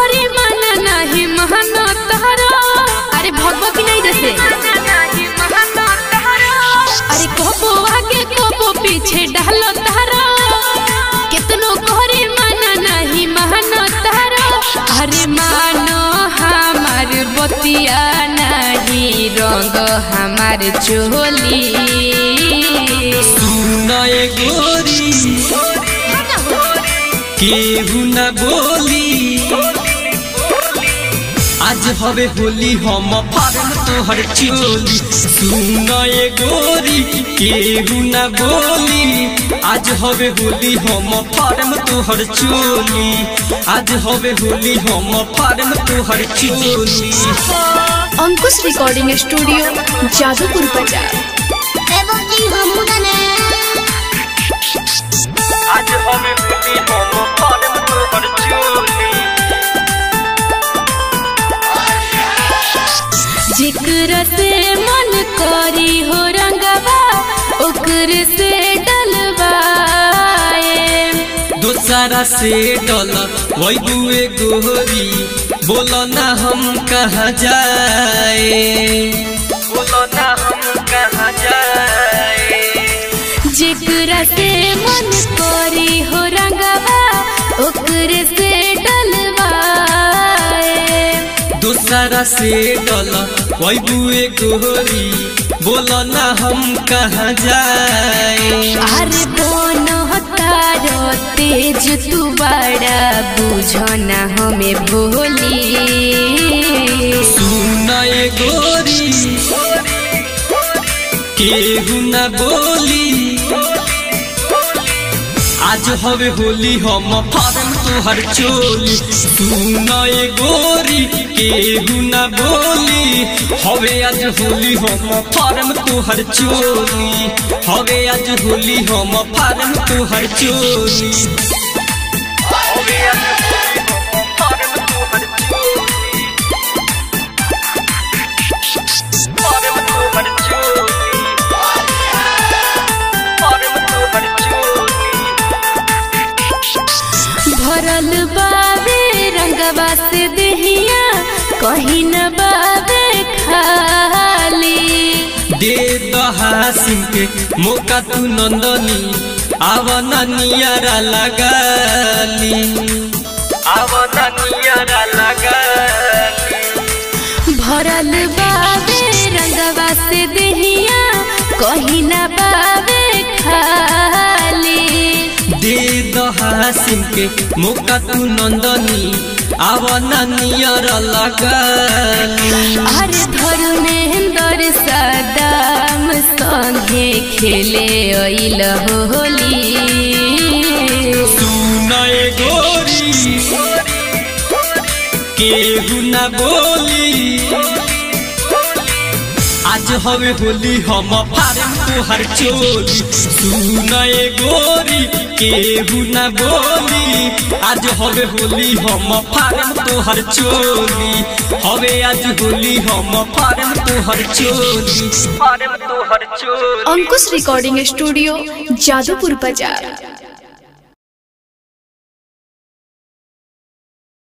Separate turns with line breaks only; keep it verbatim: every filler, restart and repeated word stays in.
कोहरी मन नहीं महना तहरा। अरे भगवा की नहीं जैसे अरे कोबो आगे कोबो पीछे डालो तहरा। कितनो कोहरी मन नहीं महना तहरा। अरे मानो हमार बतिया नहीं रंग हमार चोली।
सुनाए गोरी केहू न बोली आज हवे होली हम फारम तोहर चोली। सुनाए गोरी केहू न बोली आज हवे होली हम फारम तोहर चोली। आज हवे होली हम फारम तोहर चोली।
अंकुश रिकॉर्डिंग स्टूडियो जादूपुर बाजार।
आज हमें होली हम फारम तोहर चोली।
जिक्र से मन करी हो रंगवा ओकर से डलवाए।
दूसरा से डल वही दुए गोरी बोलो ना हम कहाँ जाए। बोलो ना हम कहाँ जाए।
जिक्र से मन करी हो रंगवा ओकर से डलवाए।
दूसरा से डल वही दुए गोरी बोलो ना हम कहाँ जाए।
अरे बोनो तारो तेज तू बड़ा बुझो ना हमें भोली।
सुनाए गोरी केहू न बोली आज हवे होली हम फारम तोहर चोली। सुनाए गोरी केहू न बोली हवे आज होली हम फारम तोहर चोली। हवे आज होली हम फारम तोहर चोली। हवे आज होली हम फारम तोहर चोली। फारम तोहर चोली। फारम तोहर चोली।
भरल बाबे रंगवा से देहिया कहीं न बाबे खाली।
दे दहासिम के मौका तू नंदनी आवना नियारा लगाली। आवना नियारा लगाली।
भरल बाबे रंगवा से देहिया कहीं न बाबे खाली।
दे दहासिम के मौका तू नंदनी आवना नियारा लगाली।
अरे धर्मेंद्र सदाम संगे खेले अइल होली।
सुनाए गोरी केहू न बोली आज हवे होली हम फारम तोहर चोली। सुनाए गोरी केहू न बोली आज हवे होली हम फारम तोहर चोली। हवे आज होली हम फारम तोहर चोली। फारम तोहर चोली।
अंकुश रिकॉर्डिंग स्टूडियो जादूपुर बाजार।